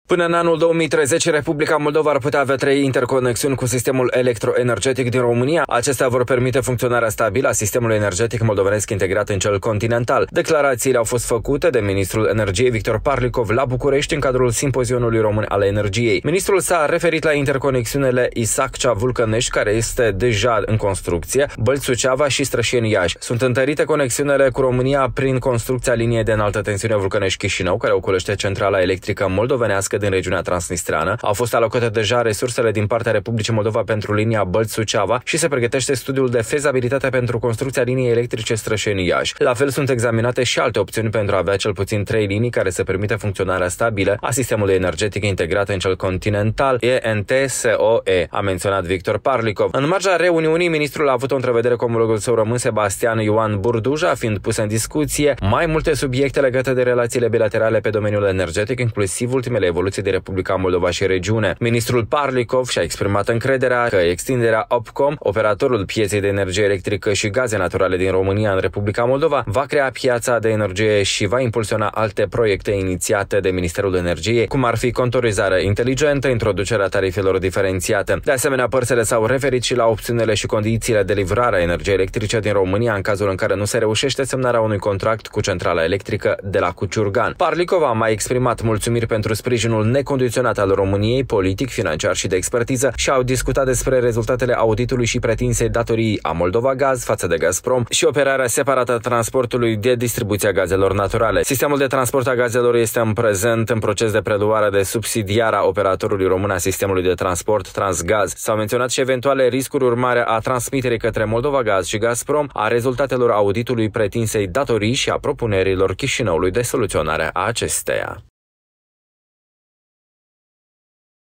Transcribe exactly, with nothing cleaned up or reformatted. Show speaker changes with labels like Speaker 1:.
Speaker 1: Până în anul două mii treizeci, Republica Moldova ar putea avea trei interconexiuni cu sistemul electroenergetic din România. Acestea vor permite funcționarea stabilă a sistemului energetic moldovenesc integrat în cel continental. Declarațiile au fost făcute de ministrul energiei Victor Parlikov la București în cadrul simpozionului român al energiei. Ministrul s-a referit la interconexiunile Isaccea-Vulcănești, care este deja în construcție, Bălți-Suceava și Strășeni-Iași. Sunt întărite conexiunile cu România prin construcția liniei de înaltă tensiune Vulcănești-Chișinău, care ocolește centrala electrică moldovenească din regiunea transnistreană. Au fost alocate deja resursele din partea Republicii Moldova pentru linia Bălți-Suceava și se pregătește studiul de fezabilitate pentru construcția liniei electrice Strășeni-Iași. La fel sunt examinate și alte opțiuni pentru a avea cel puțin trei linii care să permită funcționarea stabilă a sistemului energetic integrat în cel continental E N T S O E, a menționat Victor Parlikov. În marja reuniunii, ministrul a avut o întrevedere cu omologul său român Sebastian Ioan Burduja, fiind puse în discuție mai multe subiecte legate de relațiile bilaterale pe domeniul energetic, inclusiv ultimele evoluții de Republica Moldova și regiune. Ministrul Parlikov și-a exprimat încrederea că extinderea Opcom, operatorul pieței de energie electrică și gaze naturale din România în Republica Moldova, va crea piața de energie și va impulsiona alte proiecte inițiate de Ministerul Energiei, cum ar fi contorizarea inteligentă, introducerea tarifelor diferențiate. De asemenea, părțile s-au referit și la opțiunile și condițiile de livrare a energiei electrice din România în cazul în care nu se reușește semnarea unui contract cu centrala electrică de la Cuciurgan. Parlikov a mai exprimat mulțumiri pentru sprijinul necondiționat al României, politic, financiar și de expertiză, și au discutat despre rezultatele auditului și pretinsei datorii a Moldova Gaz față de Gazprom și operarea separată a transportului de distribuția gazelor naturale. Sistemul de transport a gazelor este în prezent în proces de preluare de subsidiara operatorului român a sistemului de transport Transgaz. S-au menționat și eventuale riscuri urmare a transmiterii către Moldova Gaz și Gazprom a rezultatelor auditului pretinsei datorii și a propunerilor Chișinăului de soluționare a acesteia.